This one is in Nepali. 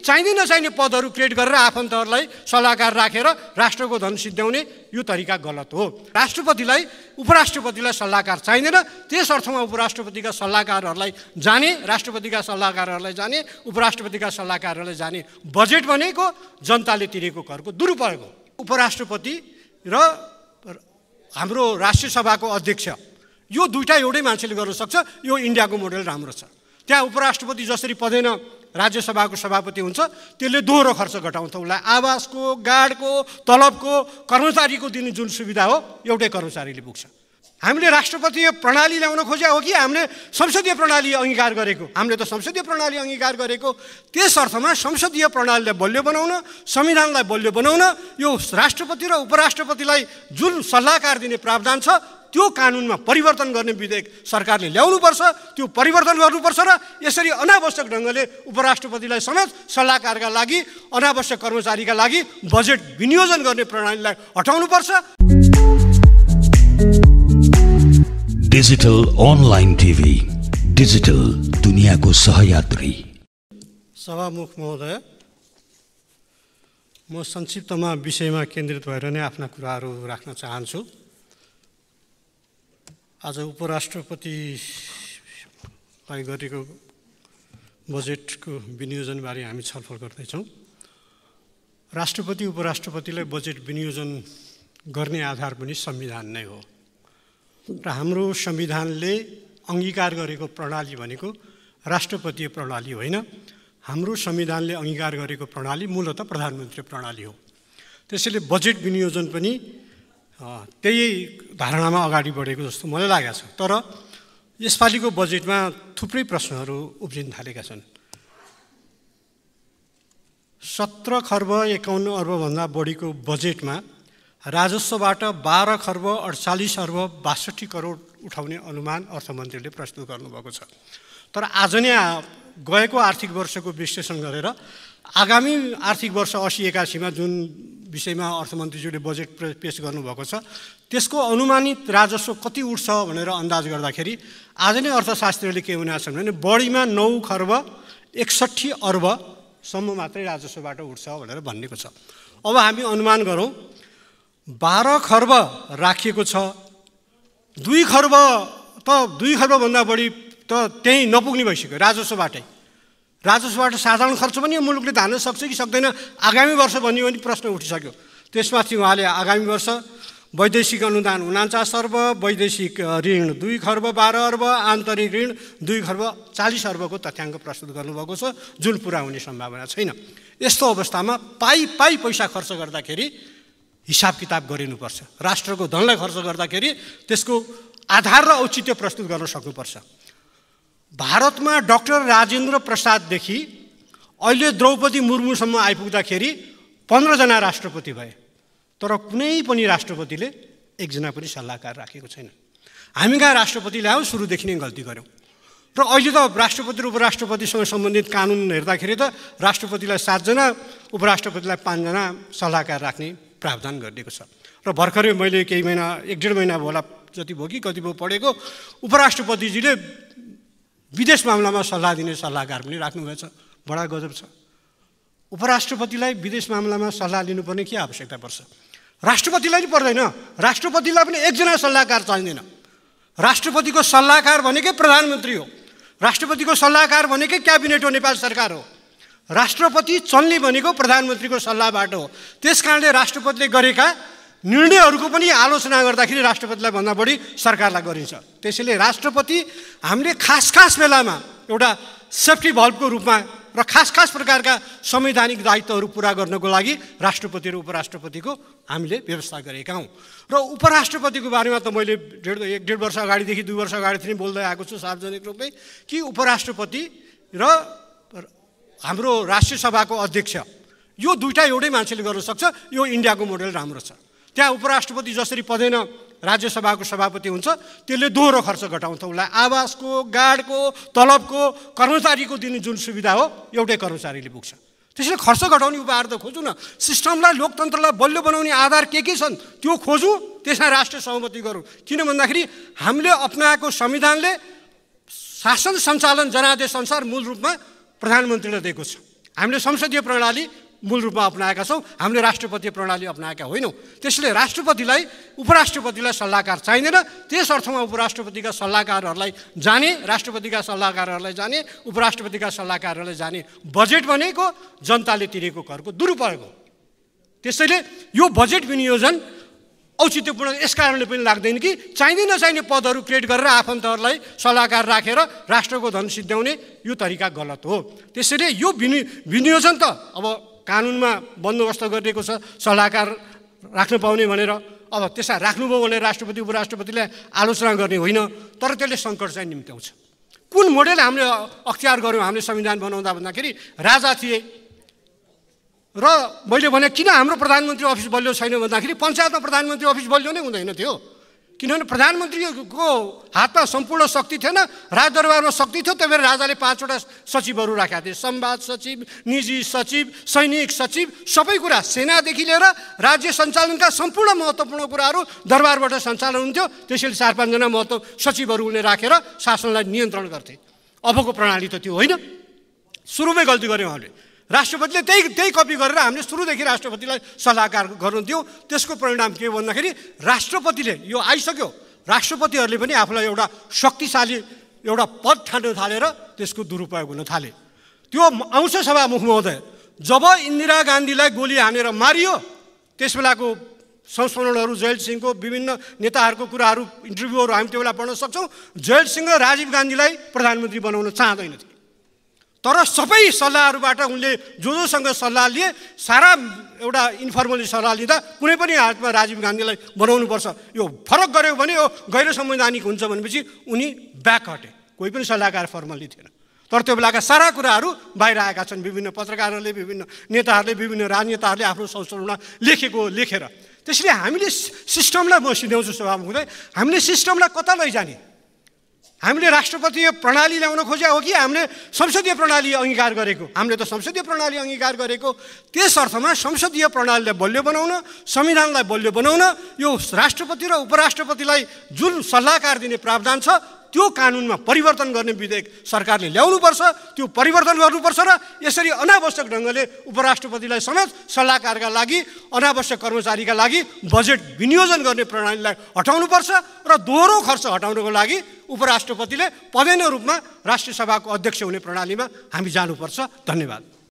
चाहिने नचाहिने पदहरू क्रिएट गरेर आफन्तहरूलाई सल्लाहकार राखेर राष्ट्रको धन सिद्ध्याउने यो तरिका गलत हो। राष्ट्रपतिलाई उपराष्ट्रपतिलाई सल्लाहकार चाहिँदैन, त्यस अर्थमा उपराष्ट्रपतिका सल्लाहकारहरूलाई जाने, राष्ट्रपतिका सल्लाहकारहरूलाई जाने, उपराष्ट्रपतिका सल्लाहकारहरूलाई जाने। बजेट भनेको जनताले तिरेको करको दुरुपयोग हो। उपराष्ट्रपति र हाम्रो राष्ट्रिय सभाको अध्यक्ष यो दुईटा एउटै मान्छेले गर्न सक्छ। यो इन्डियाको मोडेल राम्रो छ। त्यहाँ उपराष्ट्रपति जसरी पदेन राज्यसभाको सभापति हुन्छ, त्यसले दोहोरो खर्च घटाउँछ। उसलाई आवासको, गार्डको, तलबको, कर्मचारीको दिने जुन सुविधा हो एउटै कर्मचारीले पुग्छ। हामीले राष्ट्रपतीय प्रणाली ल्याउन खोजे हो कि हामीले संसदीय प्रणाली अंगीकार गरेको? हामीले त संसदीय प्रणाली अंगीकार गरेको। त्यस अर्थमा संसदीय प्रणालीलाई बलियो बनाउन, संविधानलाई बलियो बनाउन यो राष्ट्रपति र उपराष्ट्रपतिलाई जुन सल्लाहकार दिने प्रावधान छ त्यो कानुनमा परिवर्तन गर्ने विधेयक सरकारले ल्याउनुपर्छ। त्यो परिवर्तन गर्नुपर्छ र यसरी अनावश्यक ढङ्गले उपराष्ट्रपतिलाई समेत सल्लाहकारका लागि, अनावश्यक कर्मचारीका लागि बजेट विनियोजन गर्ने प्रणालीलाई हटाउनुपर्छ। डिजिटल अनलाइन टिभी, डिजिटल दुनियाँको सहयात्री। सभामुख महोदय, म संक्षिप्तमा विषयमा केन्द्रित भएर नै आफ्ना कुराहरू राख्न चाहन्छु। आज उपराष्ट्रपतिलाई गरेको बजेटको विनियोजनबारे हामी छलफल गर्दैछौँ। राष्ट्रपति उपराष्ट्रपतिलाई बजेट विनियोजन गर्ने आधार पनि संविधान नै हो र हाम्रो संविधानले अंगीकार गरेको प्रणाली भनेको राष्ट्रपतीय प्रणाली होइन। हाम्रो संविधानले अंगीकार गरेको प्रणाली मूलतः प्रधानमन्त्री प्रणाली हो। त्यसैले बजेट विनियोजन पनि त्यही धारणामा अगाडि बढेको जस्तो मलाई लागेको छ। तर यसपालिको बजेटमा थुप्रै प्रश्नहरू उब्जिन थालेका छन्। 17 खर्ब 51 अर्बभन्दा बढीको बजेटमा राजस्वबाट 12 खर्ब 48 अर्ब 62 करोड उठाउने अनुमान अर्थमन्त्रीले प्रस्तुत गर्नुभएको छ। तर आज नै गएको आर्थिक वर्षको विश्लेषण गरेर आगामी आर्थिक वर्ष 80-81 जुन विषयमा अर्थमन्त्रीज्यूले बजेट पेश गर्नुभएको छ त्यसको अनुमानित राजस्व कति उठ्छ भनेर अन्दाज गर्दाखेरि आज नै अर्थशास्त्रीले के भनेका छन् भने बढीमा 9 खर्ब 61 अर्बसम्म मात्रै राजस्वबाट उठ्छ भनेर भनिएको छ। अब हामी अनुमान गरौँ 12 खर्ब राखिएको छ, 2 खर्ब त 2 खर्बभन्दा बढी त त्यही नपुग्ने भइसक्यो राजस्वबाटै। राजस्वबाट साधारण खर्च पनि यो मुलुकले धान्न सक्छ कि सक्दैन आगामी वर्ष भन्ने पनि प्रश्न उठिसक्यो। त्यसमाथि उहाँले आगामी वर्ष वैदेशिक अनुदान 49 अर्ब, वैदेशिक ऋण 2 खर्ब 12 अर्ब, आन्तरिक ऋण 2 खर्ब 40 अर्बको तथ्याङ्क प्रस्तुत गर्नुभएको छ जुन पुरा हुने सम्भावना छैन। यस्तो अवस्थामा पाइ पैसा खर्च गर्दाखेरि हिसाब किताब गरिनुपर्छ। राष्ट्रको धनलाई खर्च गर्दाखेरि त्यसको आधार र औचित्य प्रस्तुत गर्न सक्नुपर्छ। भारतमा डाक्टर राजेन्द्र प्रसाददेखि अहिले द्रौपदी मुर्मुसम्म आइपुग्दाखेरि 15 जना राष्ट्रपति भए, तर कुनै पनि राष्ट्रपतिले एकजना पनि सल्लाहकार राखेको छैन। हामी कहाँ राष्ट्रपति ल्यायौँ, सुरुदेखि नै गल्ती गऱ्यौँ। र अहिले त राष्ट्रपति र उपराष्ट्रपतिसँग सम्बन्धित कानुन हेर्दाखेरि त राष्ट्रपतिलाई 7 जना, उपराष्ट्रपतिलाई 5 जना सल्लाहकार राख्ने प्रावधान गरिएको छ। र भर्खरै मैले केही महिना 1-1.5 महिना होला जति भयो कि कति भयो पढेको, उपराष्ट्रपतिजीले विदेश मामलामा सल्लाह दिने सल्लाहकार पनि राख्नुभएछ। बडा गजब छ। उपराष्ट्रपतिलाई विदेश मामलामा सल्लाह लिनुपर्ने के आवश्यकता पर्छ? राष्ट्रपतिलाई नि पर्दैन। राष्ट्रपतिलाई पनि एकजना सल्लाहकार चाहिँदैन। राष्ट्रपतिको सल्लाहकार भनेकै प्रधानमन्त्री हो। राष्ट्रपतिको सल्लाहकार भनेकै क्याबिनेट हो, नेपाल सरकार हो। राष्ट्रपति चल्ने भनेको प्रधानमन्त्रीको सल्लाहबाट हो। त्यसकारणले राष्ट्रपतिले गरेका निर्णयहरूको पनि आलोचना गर्दाखेरि राष्ट्रपतिलाई भन्दा बढी सरकारलाई गरिन्छ। त्यसैले राष्ट्रपति हामीले खास बेलामा एउटा सेफ्टी भल्भको रूपमा र खास प्रकारका संवैधानिक दायित्वहरू पुरा गर्नको लागि राष्ट्रपति र उपराष्ट्रपतिको हामीले व्यवस्था गरेका हौँ। र उपराष्ट्रपतिको बारेमा त मैले 1.5 वर्ष अगाडिदेखि 2 वर्ष अगाडिदेखि बोल्दै आएको छु सार्वजनिक रूपमै कि उपराष्ट्रपति र हाम्रो राष्ट्रिय सभाको अध्यक्ष यो दुईटा एउटै मान्छेले गर्न सक्छ। यो इन्डियाको मोडेल राम्रो छ। त्यहाँ उपराष्ट्रपति जसरी पदेन राज्यसभाको सभापति हुन्छ, त्यसले दोहोरो खर्च घटाउँछ। उसलाई आवासको, गार्डको, तलबको, कर्मचारीको दिने जुन सुविधा हो एउटै कर्मचारीले पुग्छ। त्यसैले खर्च घटाउने उपायहरू त खोजौँ न। सिस्टमलाई, लोकतन्त्रलाई बलियो बनाउने आधार के छन् त्यो खोजौँ, त्यसमा राष्ट्रिय सहमति गरौँ। किन भन्दाखेरि हामीले अपनाएको संविधानले शासन सञ्चालन जनादेश अनुसार मूल रूपमा प्रधानमन्त्रीलाई दिएको छ। हामीले संसदीय प्रणाली मूल रूपमा अपनाएका छौँ, हामीले राष्ट्रपतीय प्रणाली अपनाएका होइनौँ। त्यसले राष्ट्रपतिलाई उपराष्ट्रपतिलाई सल्लाहकार चाहिँदैन। त्यस अर्थमा उपराष्ट्रपतिका सल्लाहकारहरूलाई जाने, राष्ट्रपतिका सल्लाहकारहरूलाई जाने, उपराष्ट्रपतिका सल्लाहकारहरूलाई जाने बजेट भनेको जनताले तिरेको करको दुरुपयोग हो। त्यसैले यो बजेट विनियोजन औचित्यपूर्ण यस कारणले पनि लाग्दैन कि चाहिने नचाहिने पदहरू क्रिएट गरेर आफन्तहरूलाई सल्लाहकार राखेर राष्ट्रको धन सिद्ध्याउने यो तरिका गलत हो। त्यसैले यो विनियोजन त अब कानुनमा बन्दोबस्त गरिएको छ सल्लाहकार राख्न पाउने भनेर। अब त्यसलाई राख्नुभयो भने राष्ट्रपति उपराष्ट्रपतिले आलोचना गर्ने होइन, तर त्यसले सङ्कट चाहिँ निम्त्याउँछ। कुन मोडेल हामीले अख्तियार गऱ्यौँ हामीले संविधान बनाउँदा भन्दाखेरि राजा थिए र मैले भने किन हाम्रो प्रधानमन्त्री अफिस बलियो छैन भन्दाखेरि पञ्चायतमा प्रधानमन्त्री अफिस बलियो नै हुँदैन थियो। किनभने प्रधानमन्त्रीको हातमा सम्पूर्ण शक्ति थिएन, राजदरबारमा शक्ति थियो। त्यही भएर राजाले 5वटा सचिवहरू राखेका थिए, संवाद सचिव, निजी सचिव, सैनिक सचिव, सबै कुरा सेनादेखि लिएर राज्य सञ्चालनका सम्पूर्ण महत्त्वपूर्ण कुराहरू दरबारबाट सञ्चालन हुन्थ्यो। त्यसैले 4-5 जना महत्त्व सचिवहरू उनले राखेर शासनलाई नियन्त्रण गर्थे। अबको प्रणाली त त्यो होइन। सुरुमै गल्ती गऱ्यौँ हामीले। राष्ट्रपतिले त्यही कपी गरेर हामीले सुरुदेखि राष्ट्रपतिलाई सल्लाहकार गर्नुहुन्थ्यो। त्यसको परिणाम के भन्दाखेरि राष्ट्रपतिले यो आइसक्यो, राष्ट्रपतिहरूले पनि आफूलाई एउटा शक्तिशाली एउटा पद ठान्न थालेर त्यसको दुरुपयोग हुन थाले। त्यो आउँछ सभामुख महोदय, जब इन्दिरा गान्धीलाई गोली हानेर मारियो त्यस बेलाको संस्मरणहरू जयल सिंहको विभिन्न नेताहरूको कुराहरू इन्टरभ्यूहरू हामी त्यो बेला पढ्न सक्छौँ। जयल सिंह राजीव गान्धीलाई प्रधानमन्त्री बनाउन चाहँदैनथे, तर सबै सल्लाहहरूबाट उनले जोसँग सल्लाह लिए, सारा एउटा इन्फर्मली सल्लाह लिँदा कुनै पनि हालतमा राजीव गान्धीलाई बनाउनुपर्छ, यो फरक गऱ्यो भने यो गैर संवैधानिक हुन्छ भनेपछि उनी ब्याक हटे। कोही पनि सल्लाहकार फर्मली थिएन। तर त्यो बेलाका सारा कुराहरू बाहिर आएका छन्। विभिन्न पत्रकारहरूले, विभिन्न नेताहरूले, विभिन्न राजनेताहरूले आफ्नो संस्मरणमा लेखेर। त्यसले हामीले सिस्टमलाई म सिध्याउँछु सभामुख महोदय, हामीले सिस्टमलाई कता लैजाने? हामीले राष्ट्रपतीय प्रणाली ल्याउन खोजेका हो कि हामीले संसदीय प्रणाली अंगीकार गरेको? हामीले त संसदीय प्रणाली अंगीकार गरेको। त्यस अर्थमा संसदीय प्रणालीलाई बलियो बनाउन, संविधानलाई बलियो बनाउन यो राष्ट्रपति र उपराष्ट्रपतिलाई जुन सल्लाहकार दिने प्रावधान छ त्यो कानुनमा परिवर्तन गर्ने विधेयक सरकारले ल्याउनुपर्छ। त्यो परिवर्तन गर्नुपर्छ र यसरी अनावश्यक ढङ्गले उपराष्ट्रपतिलाई समेत सल्लाहकारका लागि, अनावश्यक कर्मचारीका लागि बजेट विनियोजन गर्ने प्रणालीलाई हटाउनुपर्छ र दोहोरो खर्च हटाउनको लागि उपराष्ट्रपतिले पदेन रूपमा राष्ट्रिय सभाको अध्यक्ष हुने प्रणालीमा हामी जानुपर्छ। धन्यवाद।